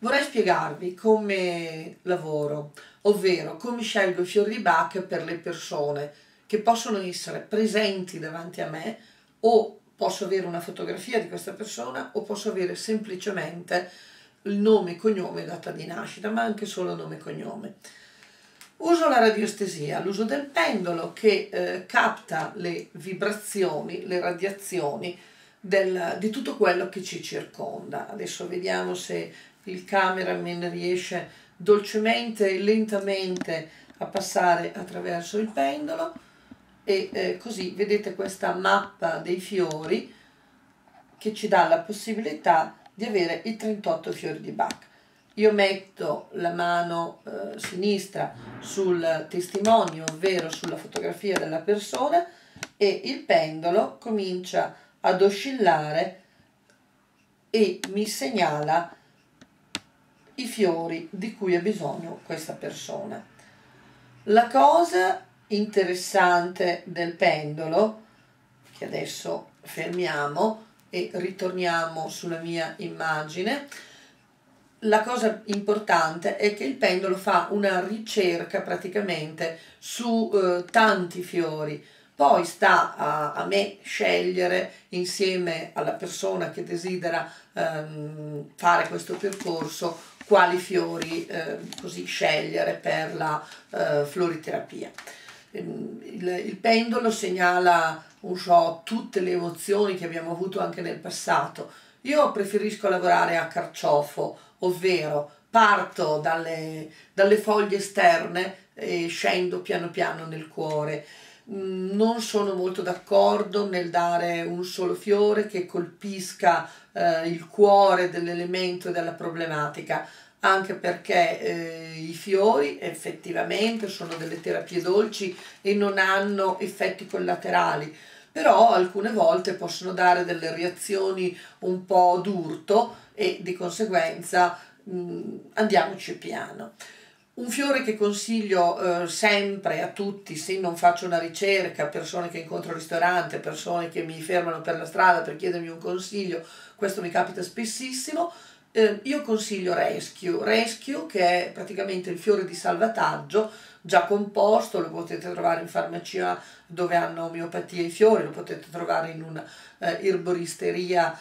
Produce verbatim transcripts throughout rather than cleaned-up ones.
Vorrei spiegarvi come lavoro, ovvero come scelgo i fiori di Bach per le persone che possono essere presenti davanti a me, o posso avere una fotografia di questa persona o posso avere semplicemente il nome e cognome e data di nascita, ma anche solo nome e cognome. Uso la radiestesia, l'uso del pendolo che eh, capta le vibrazioni, le radiazioni del, di tutto quello che ci circonda. Adesso vediamo se il cameraman riesce dolcemente e lentamente a passare attraverso il pendolo e eh, così vedete questa mappa dei fiori che ci dà la possibilità di avere i trentotto fiori di Bach. Io metto la mano eh, sinistra sul testimonio, ovvero sulla fotografia della persona, e il pendolo comincia ad oscillare e mi segnala i fiori di cui ha bisogno questa persona. La cosa interessante del pendolo, che adesso fermiamo e ritorniamo sulla mia immagine, la cosa importante è che il pendolo fa una ricerca praticamente su eh, tanti fiori. Poi sta a, a me scegliere, insieme alla persona che desidera ehm, fare questo percorso, quali fiori eh, così scegliere per la eh, floriterapia. Il, il pendolo segnala un so, tutte le emozioni che abbiamo avuto anche nel passato. Io preferisco lavorare a carciofo, ovvero parto dalle, dalle foglie esterne e scendo piano piano nel cuore. Non sono molto d'accordo nel dare un solo fiore che colpisca eh, il cuore dell'elemento e della problematica, anche perché eh, i fiori effettivamente sono delle terapie dolci e non hanno effetti collaterali, però alcune volte possono dare delle reazioni un po' d'urto e di conseguenza mh, andiamoci piano. Un fiore che consiglio eh, sempre a tutti, se non faccio una ricerca, persone che incontro al ristorante, persone che mi fermano per la strada per chiedermi un consiglio, questo mi capita spessissimo, eh, io consiglio Rescue, Rescue che è praticamente il fiore di salvataggio già composto, lo potete trovare in farmacia dove hanno omeopatia i fiori, lo potete trovare in una eh, erboristeria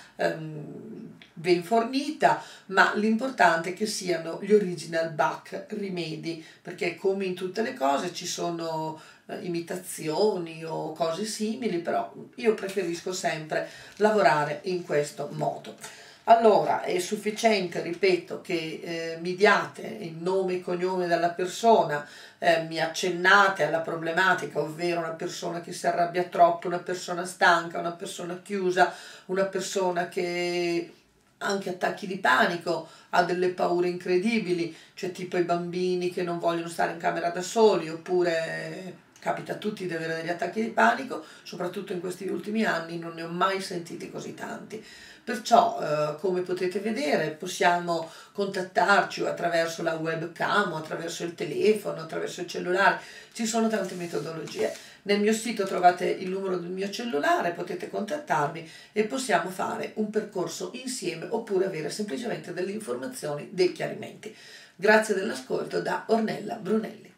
ehm, ben fornita, ma l'importante è che siano gli original Bach rimedi, perché come in tutte le cose ci sono eh, imitazioni o cose simili, però io preferisco sempre lavorare in questo modo. Allora è sufficiente, ripeto, che eh, mi diate il nome e cognome della persona, eh, mi accennate alla problematica, ovvero una persona che si arrabbia troppo, una persona stanca, una persona chiusa, una persona che anche attacchi di panico, ha delle paure incredibili, cioè tipo i bambini che non vogliono stare in camera da soli, oppure capita a tutti di avere degli attacchi di panico, soprattutto in questi ultimi anni non ne ho mai sentiti così tanti. Perciò, eh, come potete vedere, possiamo contattarci attraverso la webcam, attraverso il telefono, attraverso il cellulare, ci sono tante metodologie. Nel mio sito trovate il numero del mio cellulare, potete contattarmi e possiamo fare un percorso insieme oppure avere semplicemente delle informazioni, dei chiarimenti. Grazie dell'ascolto da Ornella Brunelli.